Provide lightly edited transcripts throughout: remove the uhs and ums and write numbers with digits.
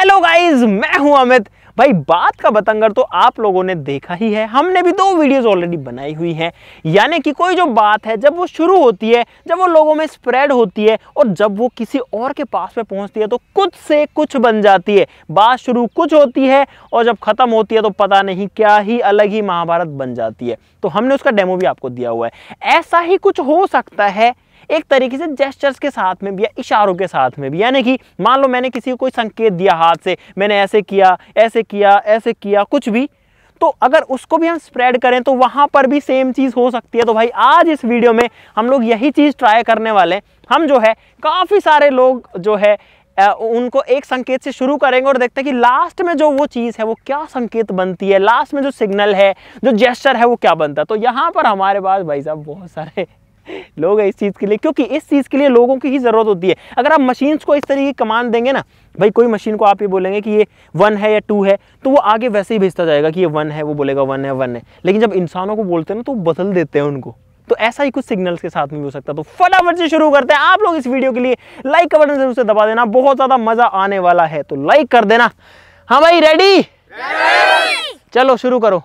Hello guys, मैं हूं अमित। भाई बात का बतंगर तो आप लोगों ने देखा ही है, हमने भी 2 वीडियोस ऑलरेडी बनाई हुई हैं। यानी कि कोई जो बात है जब वो शुरू होती है, जब वो लोगों में स्प्रेड होती है और जब वो किसी और के पास में पहुंचती है तो कुछ से कुछ बन जाती है। बात शुरू कुछ होती है और जब खत्म होती है तो पता नहीं क्या ही अलग ही महाभारत बन जाती है। तो हमने उसका डेमो भी आपको दिया हुआ है। ऐसा ही कुछ हो सकता है एक तरीके से जेस्चर्स के साथ में भी या इशारों के साथ में भी। यानी कि मान लो मैंने किसी को कोई संकेत दिया हाथ से, मैंने ऐसे किया, ऐसे किया, ऐसे किया, कुछ भी, तो अगर उसको भी हम स्प्रेड करें तो वहां पर भी सेम चीज हो सकती है। तो भाई आज इस वीडियो में हम लोग यही चीज ट्राई करने वाले हैं। हम जो है काफी सारे लोग जो है उनको एक संकेत से शुरू करेंगे और देखते हैं कि लास्ट में जो वो चीज है वो क्या संकेत बनती है, लास्ट में जो सिग्नल है, जो जेस्चर है वो क्या बनता है। तो यहाँ पर हमारे पास भाई साहब बहुत सारे लोग हैं इस चीज के लिए, क्योंकि इस चीज के लिए लोगों की ही जरूरत होती है। अगर आप मशीन्स को इस तरीके की कमांड देंगे ना, भाई कोई मशीन को आप ये बोलेंगे कि ये 1 है या 2 है, तो वो आगे वैसे ही भेजता जाएगा कि ये 1 है, वो बोलेगा 1 है 1 है। लेकिन जब इंसानों को बोलते हैं ना तो बदल देते हैं उनको। तो ऐसा ही कुछ सिग्नल्स के साथ में भी हो सकता है। तो फटाफट से शुरू करते हैं। आप लोग इस वीडियो के लिए लाइक का बटन जरूर से दबा देना, बहुत ज्यादा मजा आने वाला है, तो लाइक कर देना। हाँ भाई, रेडी? चलो शुरू करो।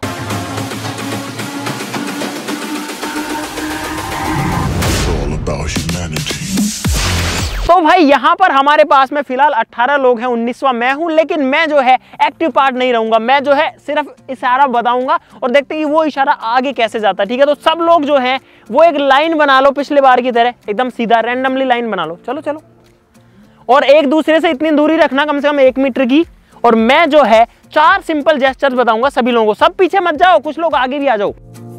तो भाई यहाँ पर हमारे पास में फिलहाल 18 लोग हैं, 19वां मैं हूं। लेकिन मैं जो है एक्टिव पार्ट नहीं रहूंगा, मैं जो है सिर्फ इशारा बताऊंगा और देखते हैं कि वो इशारा आगे कैसे जाता है। ठीक है, तो सब लोग जो है वो एक लाइन बना लो, पिछले बार की तरह एकदम सीधा रैंडमली लाइन बना लो। चलो चलो, और एक दूसरे से इतनी दूरी रखना, कम से कम 1 मीटर की। और मैं जो है 4 सिंपल जेस्चर्स बताऊंगा सभी लोगों को। सब पीछे मत जाओ, कुछ लोग आगे भी आ जाओ।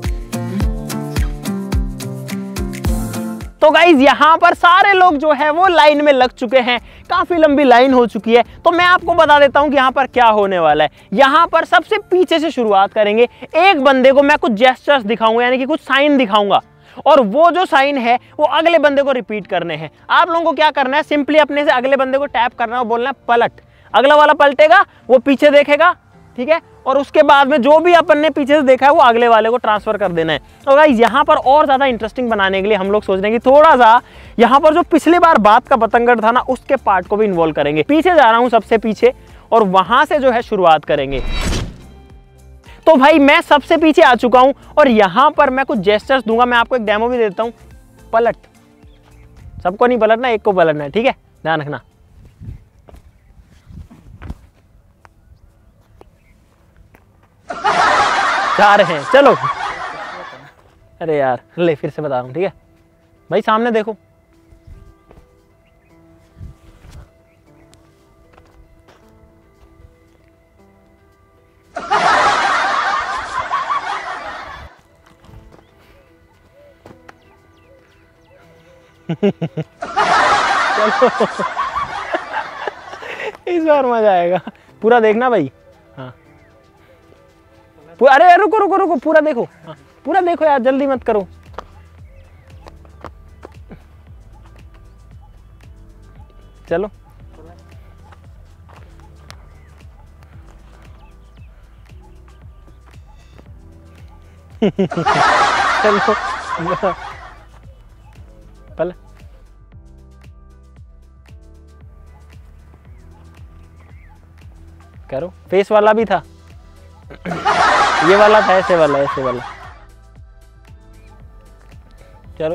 तो गाइज यहाँ पर सारे लोग जो है वो लाइन में लग चुके हैं, काफी लंबी लाइन हो चुकी है। तो मैं आपको बता देता हूं कि यहाँ पर क्या होने वाला है। यहाँ पर सबसे पीछे से शुरुआत करेंगे। एक बंदे को मैं कुछ जेस्चर्स दिखाऊंगा, यानी कि कुछ साइन दिखाऊंगा, और वो जो साइन है वो अगले बंदे को रिपीट करने हैं। आप लोगों को क्या करना है, सिंपली अपने से अगले बंदे को टैप करना है और बोलना है पलट। अगला वाला पलटेगा, वो पीछे देखेगा, ठीक है, और उसके बाद में जो भी अपन ने पीछे से देखा है वो अगले वाले को ट्रांसफर कर देना है। तो गाइस यहाँ पर और ज्यादा इंटरेस्टिंग बनाने के लिए हम लोग सोच रहे हैं कि थोड़ा सा यहाँ पर जो पिछली बार बात का बतंगड़ था ना, उसके पार्ट को भी इन्वॉल्व करेंगे। पीछे जा रहा हूं सबसे पीछे, और वहां से जो है शुरुआत करेंगे। तो भाई मैं सबसे पीछे आ चुका हूं और यहां पर मैं कुछ जेस्चर्स दूंगा। मैं आपको एक डेमो भी देता हूं। पलट, सबको नहीं पलटना, एक को पलटना है, ठीक है, ध्यान रखना। जा रहे हैं, चलो। अरे यार, ले फिर से बता रहा हूं, ठीक है भाई, सामने देखो। चलो इस बार मजा आएगा। पूरा देखना भाई। हाँ, अरे रुको रुको रुको, पूरा देखो। हाँ, पूरा देखो यार, जल्दी मत करो। चलो चलो पल करो। फेस वाला भी था, ये वाला था, ऐसे वाला, ऐसे वाला। चलो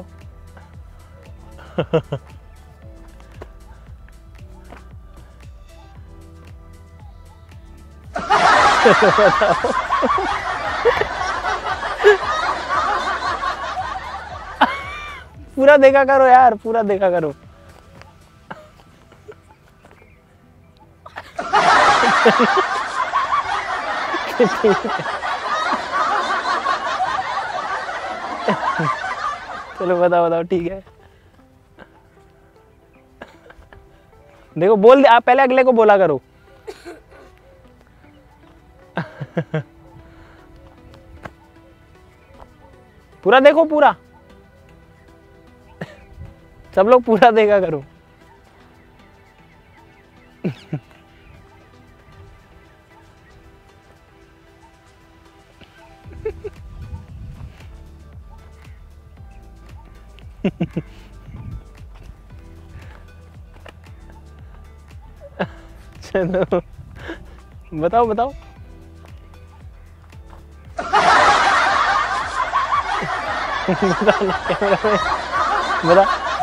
पूरा देखा करो यार, पूरा देखा करो। चलो बताओ बताओ, ठीक है। देखो बोल दे, आप पहले अगले को बोला करो। पूरा देखो, पूरा सब लोग पूरा देखा करो। चलो बताओ बताओ। बता।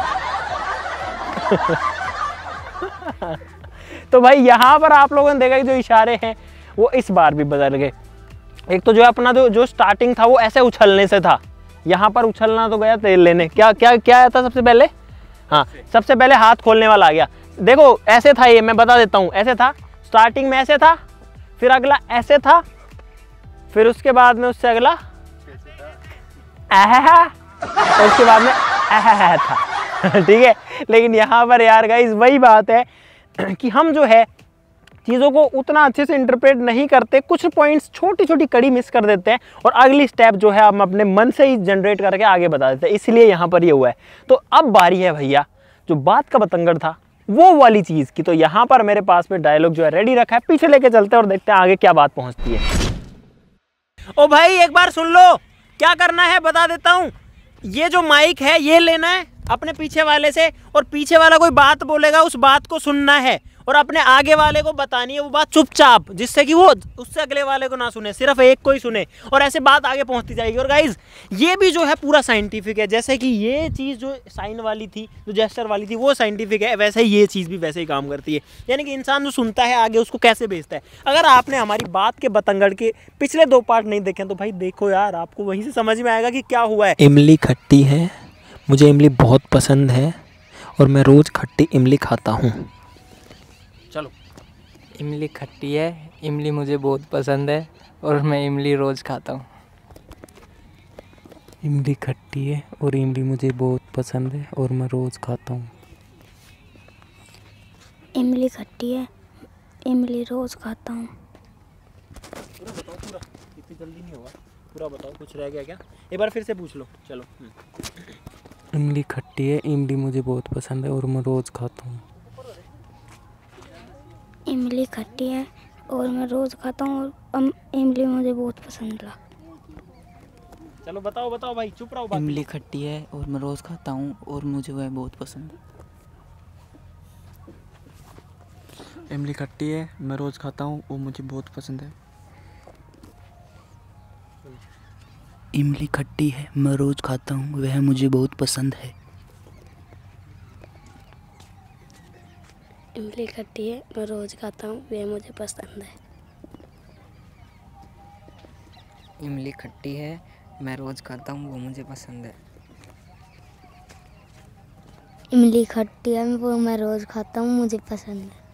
तो भाई यहाँ पर आप लोगों ने देखा कि जो इशारे हैं वो इस बार भी बदल गए। एक तो जो अपना जो स्टार्टिंग था वो ऐसे उछलने से था, यहाँ पर उछलना तो गया तेल लेने। क्या क्या क्या आया था सबसे पहले? हाँ, सबसे पहले हाथ खोलने वाला आ गया। देखो ऐसे था, ये मैं बता देता हूँ, ऐसे था स्टार्टिंग में, ऐसे था, फिर अगला ऐसे था, फिर उसके बाद में उससे अगला और उसके बाद में था। ठीक है, लेकिन यहाँ पर यार गाइस वही बात है कि हम जो है चीज़ों को उतना अच्छे से इंटरप्रेट नहीं करते, कुछ पॉइंट्स छोटी छोटी कड़ी मिस कर देते हैं और अगली स्टेप जो है हम अपने मन से ही जनरेट करके आगे बता देते हैं, इसलिए यहाँ पर ये हुआ है। तो अब बारी है भैया जो बात का बतंगड़ था वो वाली चीज़ की। तो यहाँ पर मेरे पास में डायलॉग जो है रेडी रखा है, पीछे लेके चलते हैं और देखते हैं आगे क्या बात पहुँचती है। ओ भाई एक बार सुन लो, क्या करना है बता देता हूँ। ये जो माइक है ये लेना है अपने पीछे वाले से, और पीछे वाला कोई बात बोलेगा उस बात को सुनना है और अपने आगे वाले को बतानी है वो बात चुपचाप, जिससे कि वो उससे अगले वाले को ना सुने, सिर्फ एक को ही सुने, और ऐसे बात आगे पहुंचती जाएगी। और गाइज ये भी जो है पूरा साइंटिफिक है, जैसे कि ये चीज़ जो साइन वाली थी, जो जेस्चर वाली थी, वो साइंटिफिक है, वैसे ही ये चीज़ भी वैसे ही काम करती है। यानी कि इंसान जो सुनता है आगे उसको कैसे भेजता है। अगर आपने हमारी बात के बतंगड़ के पिछले 2 पार्ट नहीं देखे तो भाई देखो यार, आपको वहीं से समझ में आएगा कि क्या हुआ है। इमली खट्टी है, मुझे इमली बहुत पसंद है और मैं रोज़ खट्टी इमली खाता हूँ। चलो। इमली खट्टी है, इमली मुझे बहुत पसंद है और मैं इमली रोज़ खाता हूँ। इमली खट्टी है और इमली मुझे बहुत पसंद है और मैं रोज़ खाता हूँ। इमली खट्टी है, इमली रोज़ खाता हूँ। पूरा बताओ, पूरा, इतनी जल्दी नहीं होगा, पूरा बताओ, कुछ रह गया क्या? एक बार फिर से पूछ लो। चलो। इमली खट्टी है, इमली मुझे बहुत पसंद है और मैं रोज़ खाता हूँ। इमली खट्टी है और मैं रोज़ खाता हूँ और इमली मुझे बहुत पसंद है। चलो बताओ बताओ भाई, चुप रहो। इमली खट्टी है और मैं रोज़ खाता हूँ और मुझे वह बहुत पसंद है। इमली खट्टी है, मैं रोज़ खाता हूँ और मुझे बहुत पसंद है। इमली खट्टी है, मैं रोज़ खाता हूँ, वह मुझे बहुत पसंद है। इमली खट्टी है, मैं रोज़ खाता हूँ, वह मुझे पसंद है। इमली खट्टी है, मैं रोज़ खाता हूँ, वो मुझे पसंद है। इमली खट्टी है, वो मैं रोज़ खाता हूँ, मुझे पसंद है।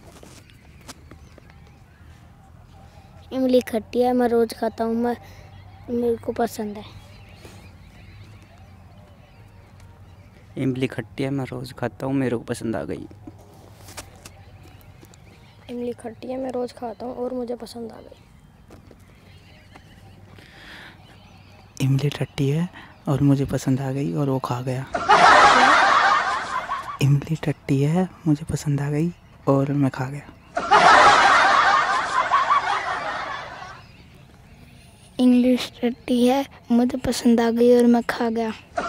इमली खट्टी है, मैं रोज़ खाता हूँ, मेरे को पसंद है। इमली खट्टी है, मैं रोज़ खाता हूँ, मेरे को पसंद आ गई। इमली खट्टी है, मैं रोज़ खाता हूँ और मुझे पसंद आ गई। इमली खट्टी है और मुझे पसंद आ गई और वो खा गया। इमली खट्टी है, मुझे पसंद आ गई और मैं खा गया। इंग्लिश खट्टी है, मुझे पसंद आ गई और मैं खा गया।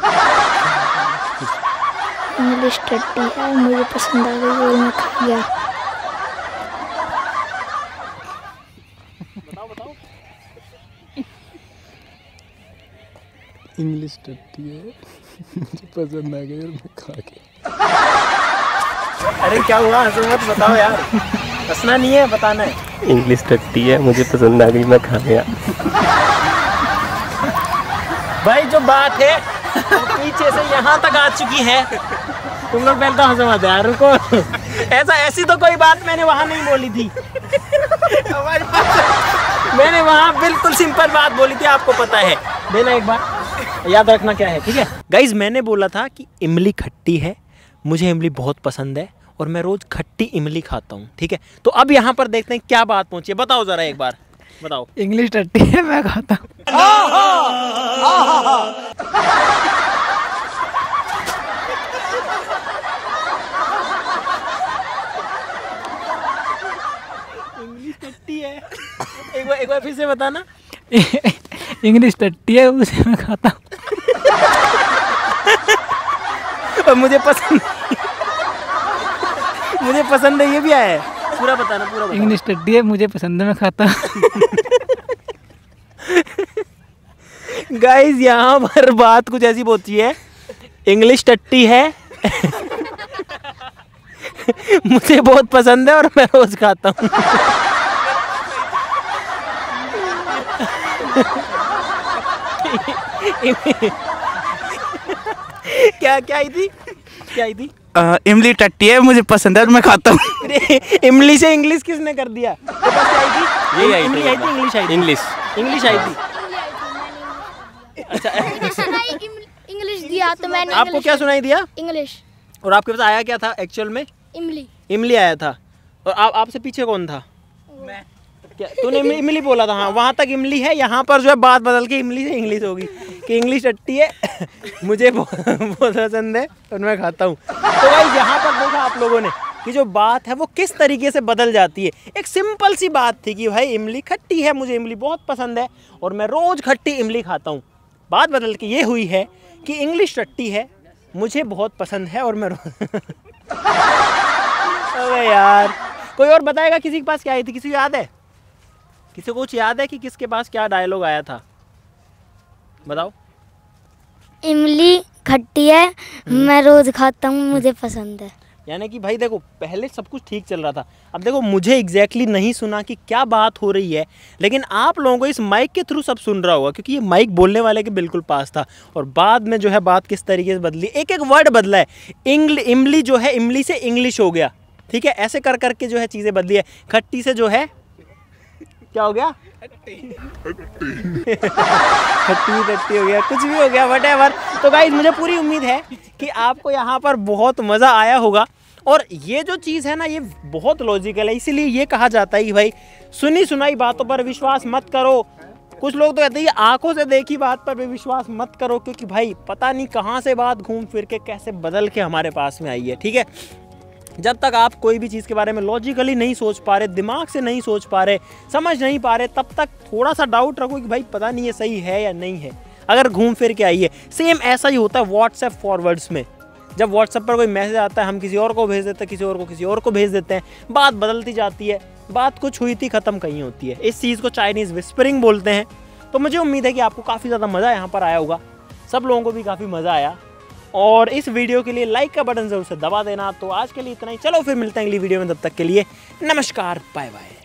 इंग्लिश खट्टी है, मुझे पसंद आ गई और मैं खा गया। बताओ बताओ। इंग्लिश टट्टी है, मुझे पसंद आ गई और मैं खा गया। अरे क्या हुआ, हंसो मत, बताओ यार, हंसना नहीं है, बताना है। इंग्लिश टट्टी है, मुझे पसंद आ गई, मैं खा गया। भाई जो बात है वो पीछे से यहाँ तक आ चुकी है। तुम लोग पहले तो हंसो मत यार, रुको। ऐसी तो कोई बात मैंने वहाँ नहीं बोली थी। हमारे पास मैंने वहाँ बिल्कुल सिंपल बात बोली थी, आपको पता है। देना एक बार, याद रखना क्या है, ठीक है गाइज। मैंने बोला था कि इमली खट्टी है, मुझे इमली बहुत पसंद है और मैं रोज खट्टी इमली खाता हूँ, ठीक है। तो अब यहाँ पर देखते हैं क्या बात पहुंची है, बताओ जरा एक बार, बताओ। इंग्लिश टट्टी है, मैं खाता हूँ। इंग्लिश टट्टी है, एक बार फिर से बताना। इंग्लिश टट्टी है, उसे मैं खाता हूँ और मुझे पसंद है, ये भी आया है। पूरा बताना, पूरा बताना। इंग्लिश टट्टी है, मुझे पसंद है, मैं खाता हूँ। गाइस यहाँ पर बात कुछ ऐसी होती है, इंग्लिश टट्टी है मुझे बहुत पसंद है और मैं रोज खाता हूँ। क्या क्या आई थी, क्या आई थी? इमली टट्टी है, मुझे पसंद है और मैं खाता हूँ। इमली से इंग्लिश किसने कर दिया? तो बस क्या आई थी? यही आई थी, इमली आई थी, इंग्लिश आई थी। इंग्लिश आई थी। अच्छा इंग्लिश दिया तो मैंने। आपको क्या सुनाई दिया? इंग्लिश। और आपके पास आया क्या था एक्चुअल में? इमली। इमली आया था। और आपसे पीछे कौन था? मैं। क्या तूने इमली बोला था? हाँ, वहाँ तक इमली है, यहाँ पर जो है बात बदल के इमली से इंग्लिश होगी कि इंग्लिश टट्टी है मुझे बहुत पसंद है और मैं खाता हूँ। तो भाई यहाँ पर देखा आप लोगों ने कि जो बात है वो किस तरीके से बदल जाती है। एक सिंपल सी बात थी कि भाई इमली खट्टी है, मुझे इमली बहुत पसंद है और मैं रोज़ खट्टी इमली खाता हूँ। बात बदल के ये हुई है कि इंग्लिश टट्टी है, मुझे बहुत पसंद है और मैं अबे यार, कोई और बताएगा किसी के पास क्या आई थी? किसी को याद है? किसी को कुछ याद है कि किसके पास क्या डायलॉग आया था? बताओ। इमली खट्टी है, मैं रोज खाता हूँ, मुझे पसंद है। यानी कि भाई देखो, पहले सब कुछ ठीक चल रहा था, अब देखो मुझे एग्जैक्टली नहीं सुना कि क्या बात हो रही है, लेकिन आप लोगों को इस माइक के थ्रू सब सुन रहा होगा क्योंकि ये माइक बोलने वाले के बिल्कुल पास था। और बाद में जो है बात किस तरीके से बदली, एक एक वर्ड बदला है। इमली जो है इमली से इंग्लिश हो गया, ठीक है, ऐसे कर करके जो है चीज़ें बदली है। खट्टी से जो है क्या हो गया? खट्टी टट्टी हो गया, कुछ भी हो गया, व्हाटएवर। तो गाइस मुझे पूरी उम्मीद है कि आपको यहाँ पर बहुत मज़ा आया होगा। और ये जो चीज़ है ना, ये बहुत लॉजिकल है, इसीलिए ये कहा जाता है कि भाई सुनी सुनाई बातों पर विश्वास मत करो। कुछ लोग तो कहते हैं आंखों से देखी बात पर भी विश्वास मत करो, क्योंकि भाई पता नहीं कहाँ से बात घूम फिर के कैसे बदल के हमारे पास में आई है, ठीक है। जब तक आप कोई भी चीज़ के बारे में लॉजिकली नहीं सोच पा रहे, दिमाग से नहीं सोच पा रहे, समझ नहीं पा रहे, तब तक थोड़ा सा डाउट रखो कि भाई पता नहीं ये सही है या नहीं है, अगर घूम फिर के आई है। सेम ऐसा ही होता है व्हाट्सएप फॉरवर्ड्स में। जब व्हाट्सएप पर कोई मैसेज आता है, हम किसी और को भेज देते हैं, किसी और को भेज देते हैं, बात बदलती जाती है, बात कुछ हुई थी ख़त्म कहीं होती है। इस चीज़ को चाइनीज़ विस्परिंग बोलते हैं। तो मुझे उम्मीद है कि आपको काफ़ी ज़्यादा मज़ा यहाँ पर आया होगा, सब लोगों को भी काफ़ी मज़ा आया। और इस वीडियो के लिए लाइक का बटन ज़रूर से दबा देना। तो आज के लिए इतना ही, चलो फिर मिलते हैं अगली वीडियो में, तब तक के लिए नमस्कार, बाय बाय।